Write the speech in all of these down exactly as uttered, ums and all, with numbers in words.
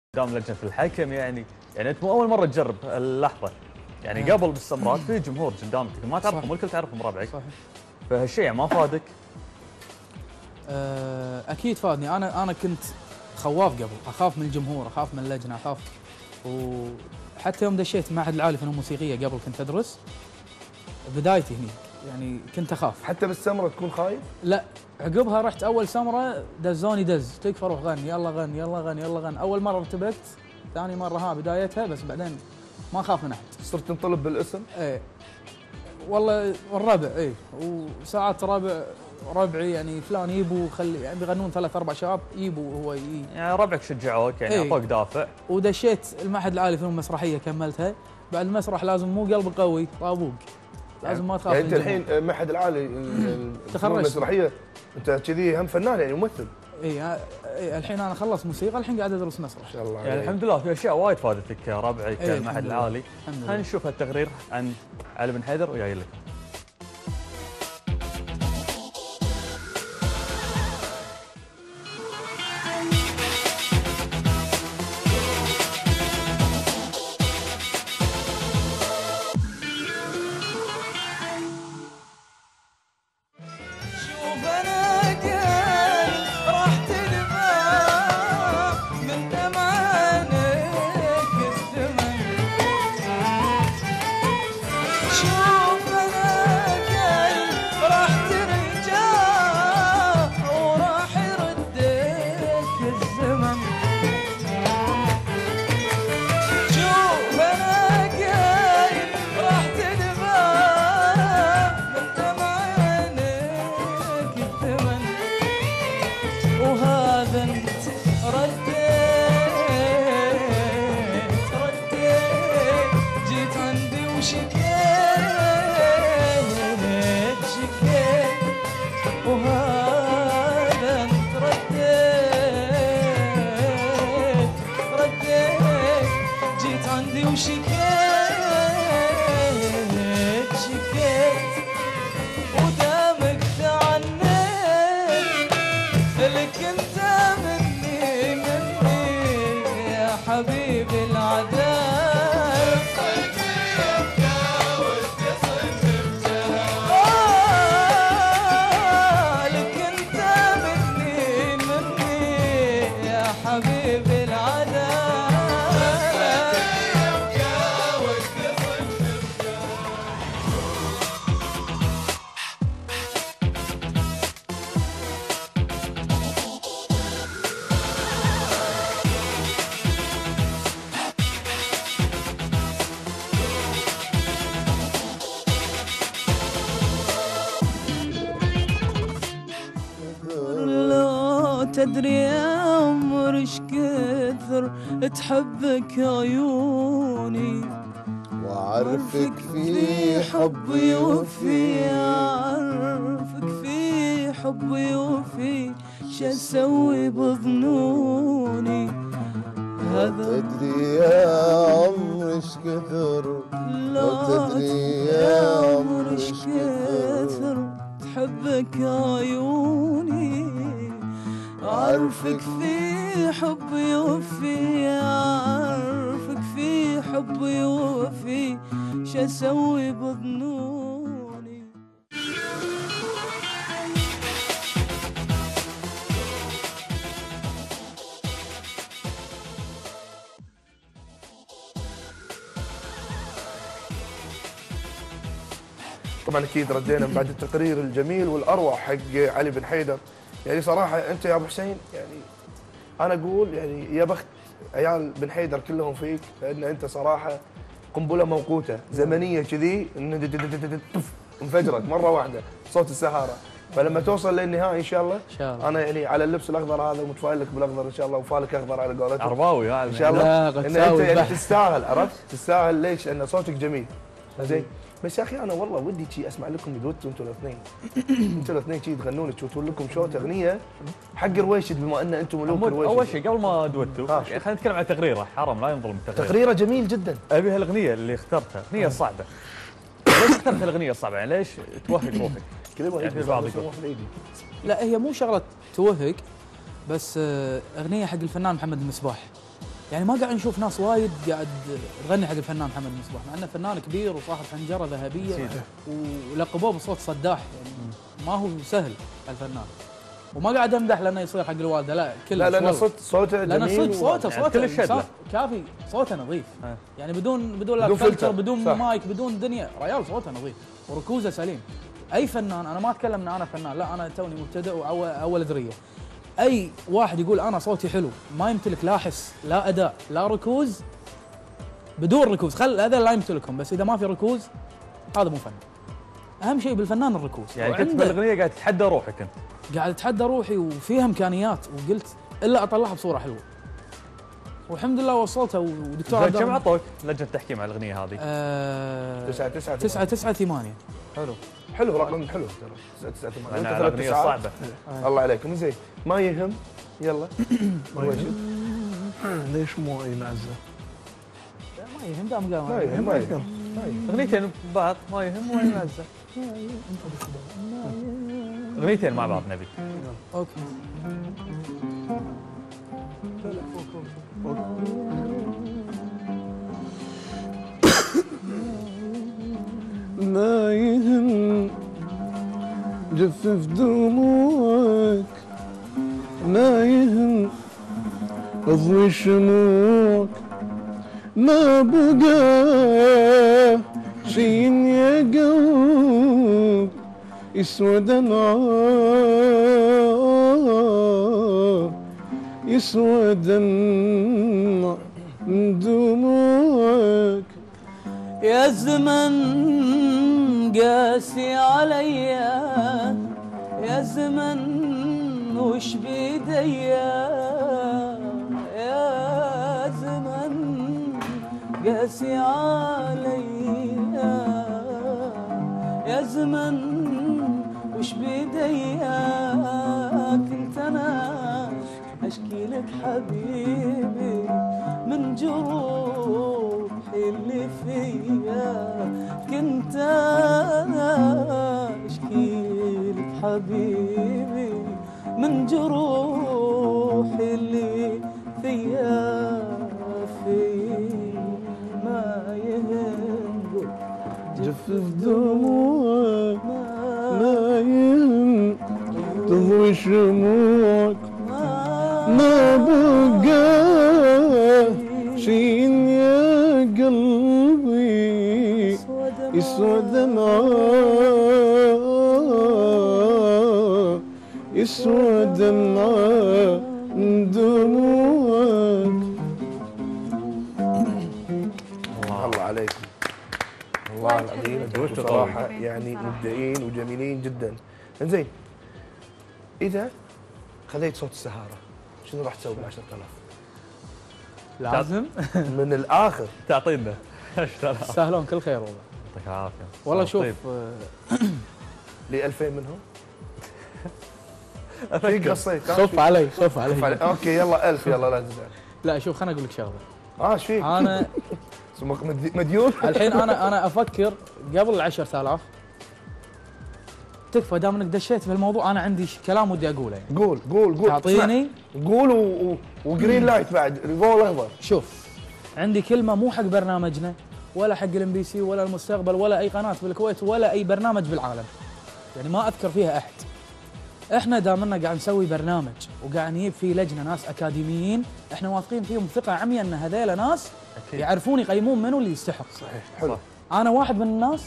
قدام لجنه الحكم يعني يعني انت مو اول مره تجرب اللحظه يعني قبل بالسمرات في جمهور قدامك ما تعرفهم والكل تعرفهم ربعك صحيح فهالشيء يعني ما فادك؟ اكيد فادني. انا انا كنت خواف قبل، اخاف من الجمهور، اخاف من اللجنه، اخاف. وحتى يوم دشيت معهد العالي فنون موسيقيه قبل كنت ادرس بدايتي هني يعني كنت اخاف. حتى بالسمره تكون خايف؟ لا عقبها رحت اول سمره دزوني دز تكفى روح غني يلا غني يلا غني يلا غني. اول مره ارتبكت، ثاني مره ها بدايتها، بس بعدين ما اخاف من احد. صرت تنطلب بالاسم؟ ايه والله الربع ايه، وساعات ربع ربعي يعني فلان يبو خلي يعني بيغنون ثلاث اربع شباب يبو هو يي. يعني ربعك شجعوك يعني اعطوك ايه دافع. ودشيت المعهد العالي فنون مسرحيه كملتها. بعد المسرح لازم مو قلب قوي طابوق، لازم ما تخاف. يعني انت الحين المعهد العالي الفنون المسرحيه انت كذي هم فنان يعني ممثل؟ اي اي الحين انا خلص موسيقى، الحين قاعد ادرس مسرح. ما شاء الله يعني الحمد لله في اشياء وايد فادتك ربعك ايه المعهد العالي. خلينا نشوف التقرير عن علي بن حيدر وجاي لك. تدري يا عمر ايش كثر تحبك عيوني، وعرفك في حبي وفي عرفك في حبي وفي شو اسوي بظنوني. هذا تدري يا عمر ايش كثر، لا تدري يا عمر ايش كثر تحبك عيوني، عارفك في حبي وفي عارفك في حبي وفي شو اسوي بظنوني. طبعا اكيد ردينا بعد التقرير الجميل والاروع حق علي بن حيدر. يعني صراحه انت يا ابو حسين يعني انا اقول يعني يا بخت عيال بن حيدر كلهم فيك، لان انت صراحه قنبله موقوته زمنيه كذي انفجرت مره واحده صوت السهاره. فلما توصل للنهائي ان شاء الله ان شاء الله انا يعني على اللبس الاخضر هذا متفائل لك بالاخضر ان شاء الله، وفالك اخضر على قولتك عرباوي ان شاء الله. ان انت يعني تستاهل، عرفت؟ تستاهل ليش؟ لان صوتك جميل زين. بس يا اخي انا والله ودي شي اسمع لكم دوتو انتم الاثنين. انتم الاثنين شي تغنون تشوفون لكم شوت اغنيه حق رويشد بما ان انتم ملوك رويشد. اول شيء قبل ما دوتو خلينا نتكلم عن تقريره، حرام لا ينظلم التقرير. تقريره جميل جدا. ابي هالاغنيه اللي اخترتها، اغنيه صعبه. ليش اخترت الاغنيه الصعبه؟ يعني ليش توهق روحك؟ كذا يعني بعض يقول لا هي مو شغله توهق، بس اغنيه حق الفنان محمد المصباح. يعني ما قاعد نشوف ناس وايد قاعد تغني حق الفنان محمد مصباح، مع انه فنان كبير وصاحب حنجره ذهبيه ولقبوه بصوت صداح، يعني ما هو سهل الفنان. وما قاعد امدح لانه يصير حق الوالده، لا كل لا لان صوت صوته لان جميل صدق صوته يعني صوته كل الشدة. كافي، صوته نظيف آه. يعني بدون بدون لا بدون فلتر فلتر. بدون صح. مايك بدون دنيا، ريال صوته نظيف وركوزه سليم. اي فنان، انا ما اتكلم ان انا فنان، لا انا توني مبتدئ واول اول ذريه. اي واحد يقول انا صوتي حلو ما يمتلك لا حس لا اداء لا ركوز، بدون ركوز خل هذا لا يمتلكهم، بس اذا ما في ركوز هذا مو فن. اهم شيء بالفنان الركوز. يعني كنت وعنده- بالاغنيه قاعد تتحدى روحك انت. قاعد اتحدى روحي وفيها امكانيات، وقلت الا اطلعها بصوره حلوه. والحمد لله وصلتها. ودكتور زين كم عبد عطوك لجنه التحكيم على الاغنيه هذه؟ آه تسعة تسعة تسعة تسعة ثمانية. حلو. حلو رقم حلو ترى تسعة تسعة ثمانية. لأن أنت ثلاث الاغنيه تسعات. صعبه. الله عليكم زين ما يهم يلا هو شو؟ ليش مو اي معزه؟ لا ما يهم دام قام. ما يهم ما يهم ما يهم. اغنيتين ببعض ما يهم ولا يمزح. اغنيتين مع بعض نبي. اوكي. ما يهم جفف دموعك، ما يهم اضوي شموعك، ما بقى شي يا قلب يسوى دمعة، يسوى دمع من دموعك. يا زمن قاسي عليا، يا زمن وش بيديا، يا زمن قاسي عليا، يا زمن وش بيديا. كنت انا اشكي لك حبيبي من جروحي اللي فيا، كنت انا اشكي لك حبيبي من جروحي اللي فيا. في ما يهم جفف دموعك، ما يهم تضوي شموعك، ما بقى شي يا قلبي يسوى دمعة، يسوى دمعة من دموعك. الله عليكم والله العظيم بصراحة يعني مبدعين وجميلين جدا. انزين اذا خذيت صوت السهارة شنو راح تسوي ب عشرة آلاف؟ لازم من الاخر تعطينا عشرة آلاف. تستاهلون كل خير والله. يعطيك العافيه. والله شوف طيب. آه، لي ألفين منهم في قصيت خف علي خف علي. علي. اوكي يلا ألف يلا لا تزعل. لا شوف خليني اقول لك شغله. اه ايش فيك؟ انا اسمك مد- مديون؟ الحين انا انا افكر قبل ال عشرة آلاف تكفى دام انك دشيت في الموضوع. انا عندي ش- كلام ودي اقوله يعني. قول قول قول تعطيني اسمع، قول و... و... وجرين لايت بعد ريفول اخضر. شوف عندي كلمه مو حق برنامجنا ولا حق الام بي سي ولا المستقبل ولا اي قناه بالكويت ولا اي برنامج بالعالم، يعني ما اذكر فيها احد. احنا دامنا قاعد نسوي برنامج وقاعد نجيب فيه لجنه ناس اكاديميين، احنا واثقين فيهم ثقه عمياء ان هذيلا ناس أكيد. يعرفون يقيمون منو اللي يستحق. صحيح حلو. انا واحد من الناس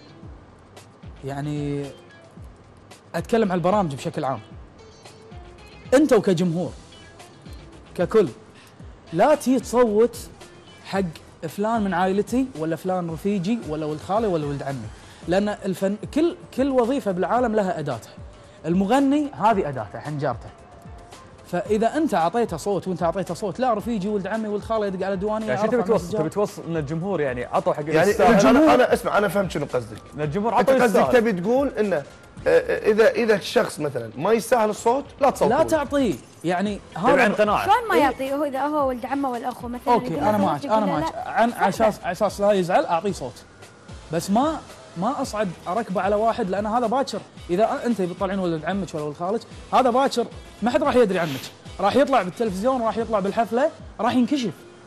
يعني اتكلم عن البرامج بشكل عام. انتوا كجمهور ككل لا تي تصوت حق فلان من عائلتي ولا فلان رفيجي ولا ولد خالي ولا ولد عمي، لان الفن كل كل وظيفه بالعالم لها اداتها. المغني هذه اداته حنجرته، فاذا انت اعطيته صوت وانت اعطيته صوت لا رفيجي ولد عمي ولد خالي يدق على دوانيه يعني شو تبي أرفع توصل؟ مسجات. تبي توصل ان الجمهور يعني عطوا حق يعني يستاهل. انا انا اسمع انا فهمت شنو قصدك. ان الجمهور انت عطوا قصدك يستاهل. تبي تقول انه آه، آه، اذا اذا الشخص مثلا ما يستاهل الصوت لا تصوت. لا تعطيه يعني تبي عن هذا. قناعه. شلون ما يعطيه هو اذا هو ولد عمه ولا اخوه مثلا؟ اوكي يقول له انا صوت، معك يقول انا له معك لا. عن على اساس على اساس لا يزعل اعطيه صوت، بس ما ما اصعد اركبه على واحد، لان هذا باكر اذا انت بتطلعين ولد عمك ولا ولد خالك هذا باكر ما حد راح يدري عنك، راح يطلع بالتلفزيون راح يطلع بالحفله راح ينكشف.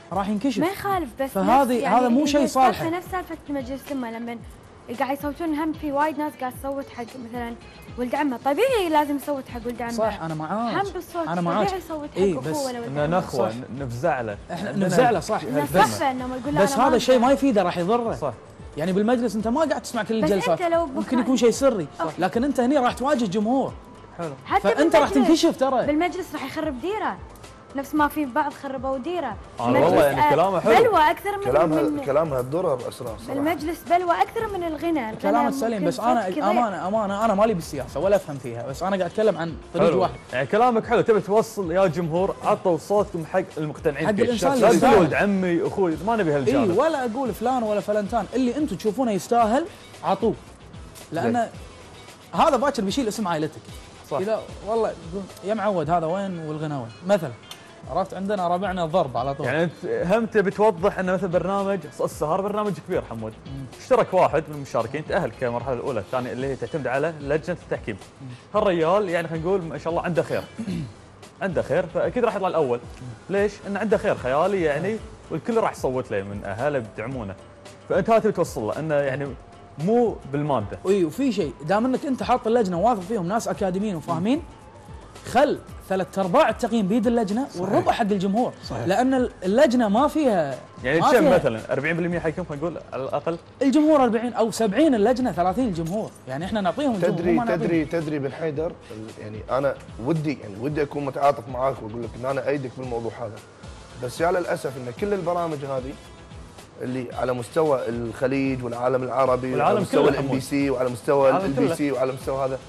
راح ينكشف. ما يخالف بس فهذه نفس يعني هذا مو شيء صالح. نفس سالفه المجلس الامه لما قاعد يصوتون هم في وايد ناس قاعد تصوت حق مثلا ولد عمه، طبيعي لازم يصوت حق ولد عمه. صح انا معاك. هم بالصوت انا معاك. طبيعي يصوت حق إيه اخوه ولا ولد ان عمه. نخوه نفزع له احنا نفزع له صح، بس نصفه انه يقول له بس أنا هذا ما الشيء ما أنفع. يفيده، راح يضره. صح. يعني بالمجلس انت ما قاعد تسمع كل بس الجلسات، أنت لو ممكن بمكان- يكون شيء سري، صح. لكن انت هنا راح تواجه جمهور، حلو. حتى فانت راح بالمجلس- تنكشف ترى. بالمجلس راح يخرب ديره، نفس ما في بعض خربوا ديره. آه والله المجلس، يعني آه، كلامه حلو. بلوى اكثر من كلامها من كلامها الضرر اسرار صراحه. المجلس بلوى اكثر من الغنى. الغنى كلامك سليم، ممكن بس صوت انا كبير. امانه امانه انا مالي بالسياسه ولا افهم فيها، بس انا قاعد اتكلم عن طريق حلو. واحد. يعني كلامك حلو، تبي توصل يا جمهور عطوا صوتكم حق المقتنعين حق فيه. الإنسان لا اللي تقول يستاهل. ولد عمي اخوي، ما نبي اي هالجانب. ولا اقول فلان ولا فلنتان، اللي انتم تشوفونه يستاهل عطوه، لان هذا باكر بيشيل اسم عائلتك. صح. اذا والله يقول يا معود هذا وين والغنى وين مثلا، عرفت عندنا ربعنا الضرب على طول. يعني انت هم تبي توضح ان مثلا برنامج السهر برنامج كبير حمود، اشترك واحد من المشاركين تاهل كمرحله الاولى، الثانيه اللي هي تعتمد على لجنه التحكيم. هالريال يعني خلينا نقول ما شاء الله عنده خير. عنده خير فاكيد راح يطلع الاول. ليش؟ انه عنده خير خيالي يعني، والكل راح يصوت له من اهله بيدعمونه. فانت هذا تبي توصل له انه يعني مو بالماده. اي وفي شيء دام انك انت حاط اللجنه واثق فيهم ناس اكاديميين وفاهمين، خل ثلاث ارباع التقييم بيد اللجنه والربع حق الجمهور. صحيح. لان اللجنه ما فيها يعني ما كم فيها- مثلا أربعين بالمئة حيكون خلينا نقول على الاقل. الجمهور أربعين او سبعين، اللجنه ثلاثين الجمهور، يعني احنا نعطيهم الجمهور تدري وما نعطيهم. تدري تدري بن حيدر ال- يعني انا ودي يعني ودي اكون متعاطف معاك واقول لك ان انا ايدك بالموضوع هذا، بس يا للاسف ان كل البرامج هذه اللي على مستوى الخليج والعالم العربي والعالم وعلى مستوى كله الام بي حمود. سي وعلى مستوى العالم البي كله. سي وعلى مستوى هذا،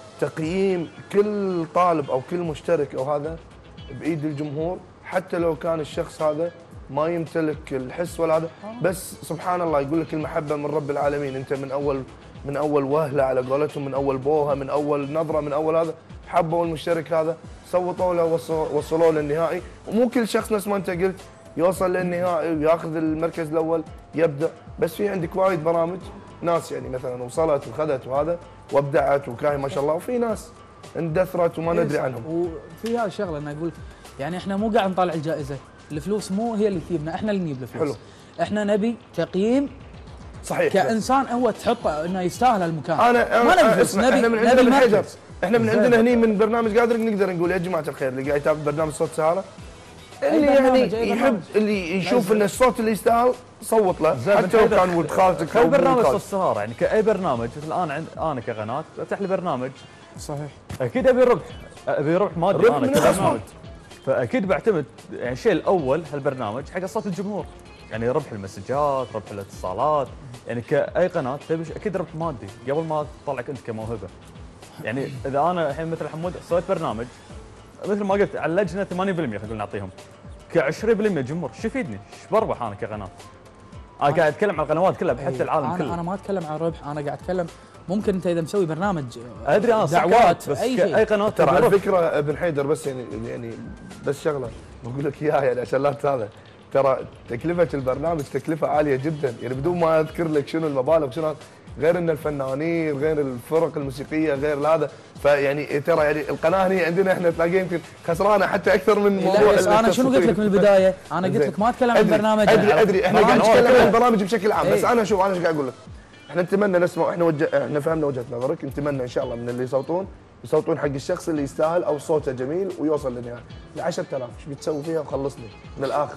تقييم كل طالب او كل مشترك او هذا بايد الجمهور، حتى لو كان الشخص هذا ما يمتلك الحس ولا هذا، بس سبحان الله يقول لك المحبه من رب العالمين، انت من اول من اول وهله على قولتهم، من اول بوهه، من اول نظره، من اول هذا حبوا المشترك هذا، صوتوا له وصلوا وصلوا للنهائي، ومو كل شخص نفس ما انت قلت يوصل للنهائي وياخذ المركز الاول يبدع، بس في عندك وايد برامج ناس يعني مثلا وصلت وخذت وهذا وابدعت وكاهي ما شاء الله، وفي ناس اندثرت وما ندري عنهم. وفي هذا الشغله انا اقول يعني احنا مو قاعد نطالع الجائزه، الفلوس مو هي اللي تجيبنا، احنا اللي نجيب الفلوس. حلو. احنا نبي تقييم صحيح. كانسان هو تحطه انه يستاهل المكان. انا ما أنا- نبي فلوس، اسمع، نبي احنا من نبي عندنا من حيدر، المركز. احنا من زين. عندنا هني من برنامج قادر نقدر نقول يا جماعه الخير اللي قاعد يتابع برنامج صوت سهاره، اللي برنامج، يعني أي يحب برنامج. اللي يشوف ان الصوت اللي يستاهل صوت له، زين، حتى لو بن حيدر، كان ولد خالتك خل او برنامج ولد صوت خالتك. السهاره يعني كاي برنامج، مثل الان عند انا كقناه افتح لي برنامج صحيح. اكيد ابي ربح، ابي ربح مادي الربح انا من كبرنامج. الأسماء. فاكيد بعتمد يعني الشيء الاول هالبرنامج حق صوت الجمهور، يعني ربح المسجات، ربح الاتصالات، يعني كاي قناه تبي اكيد ربح مادي قبل ما تطلعك انت كموهبه. يعني اذا انا الحين مثل حمود سويت برنامج مثل ما قلت على اللجنه ثمانين بالمئة خلينا نقول نعطيهم، ك عشرين بالمئة جمهور، شو يفيدني؟ ايش بربح انا كقناه؟ انا قاعد اتكلم عن القنوات كلها حتى إيه، العالم أنا كله. انا ما اتكلم عن ربح، انا قاعد اتكلم ممكن انت اذا مسوي برنامج ادري انا صح دعوات كلامك، بس اي كاي شيء. قناه ترى تبي على ربح. فكره ابن حيدر بس يعني يعني بس شغله بقول لك اياها يعني عشان لا هذا، ترى تكلفه البرنامج تكلفه عاليه جدا، يعني بدون ما اذكر لك شنو المبالغ شنو، غير ان الفنانين غير الفرق الموسيقيه غير هذا، فيعني ترى يعني القناه هنا عندنا احنا تلاقي يمكن خسرانه حتى اكثر من موضوع لا بس انا شنو قلت لك من البدايه؟ انا قلت زين. لك ما اتكلم عن أدري- برنامج ادري ادري احنا قاعد برامج نتكلم عن كلها. البرامج بشكل عام، بس إيه. انا شوف انا ايش قاعد اقول لك، احنا نتمنى نسمع، احنا وجه احنا فهمنا وجهه نظرك، نتمنى ان شاء الله من اللي يصوتون يصوتون حق الشخص اللي يستاهل او صوته جميل ويوصل للنهايه. ال عشرة آلاف ايش بتسوي فيها وخلصني من الاخر.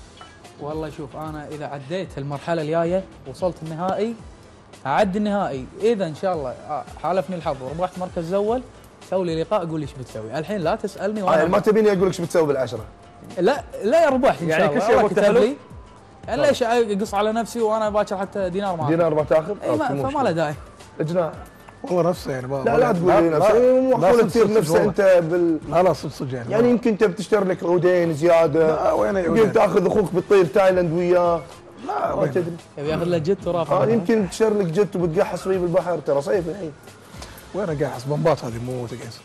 والله شوف انا اذا عديت المرحله الجايه وصلت النهائي اعد النهائي، اذا ان شاء الله آه، حالفني الحظ وربحت مركز اول سوي لي لقاء قول لي ايش بتسوي، الحين لا تسالني آه يعني وانا ما تبيني اقول لك ايش بتسوي بالعشره. لا لا يا ربحت ان يعني شاء كل الله شيء الله وقته كتب حلو؟ لي. يعني ليش اقص على نفسي وانا باكر حتى دينار ما دينار ما تاخذ؟ اي ما فما له داعي. اجناح. والله نفسه يعني ما لا لا تقول لي نفسه، مو معقول تصير نفسه انت بال لا لا صدق صدق يعني يعني يمكن انت بتشتري لك عودين زياده، لا وين يمكن عودين؟ تاخذ اخوك بتطير تايلاند وياه، لا ما وين تدري. يبي ياخذ له جت ورافع. اه يمكن تشتري لك جت وبتقحص فيه بالبحر، ترى صيف الحين. وين اقحص بمبات هذه مو تقيس.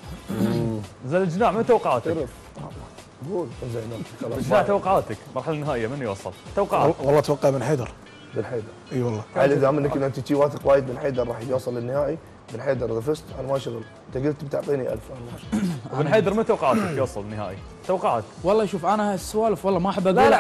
زين الجناح من توقعاتك؟ تعرف قول زين خلاص الجناح توقعاتك المرحله النهائيه من يوصل؟ توقعات والله اتوقع بن حيدر. بن حيدر. اي والله. علي دام انك انت تجي واثق وايد بن حيدر راح يوصل للنهائي، بن حيدر اذا فزت انا ما شغل، انت قلت بتعطيني ألف انا ما شغل. وبن حيدر من توقعاتك يوصل النهائي؟ توقعات والله شوف انا هالسوالف والله ما احب لا اقولها. لا